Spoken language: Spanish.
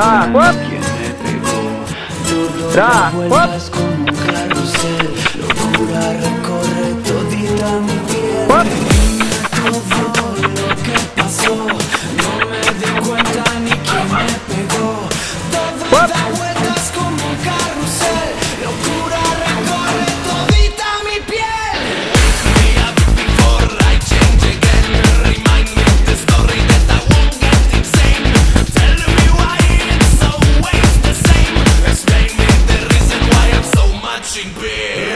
Tra, what? Tra, what? Como un carrusel, locura recorre todita mi piel. What? Todo lo que pasó, no me di cuenta ni quién me pegó. Todo What? da vueltas como un carrusel, locura recorre todita mi piel. Me up before I change again. Remind me the story that I won't get insane. Tell me why it's always the same. Explain me the reason why I'm so much in pain.